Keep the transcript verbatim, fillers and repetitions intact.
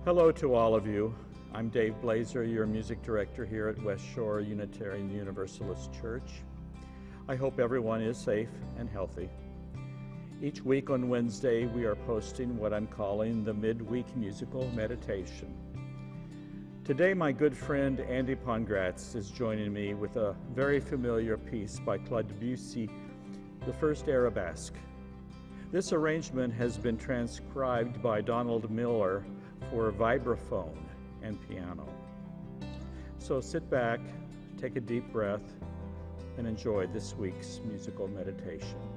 Hello to all of you. I'm Dave Blazer, your music director here at West Shore Unitarian Universalist Church. I hope everyone is safe and healthy. Each week on Wednesday, we are posting what I'm calling the Midweek Musical Meditation. Today, my good friend Andy Pongracz is joining me with a very familiar piece by Claude Debussy, the first Arabesque. This arrangement has been transcribed by Donald Miller for vibraphone and piano. So sit back, take a deep breath, and enjoy this week's musical meditation.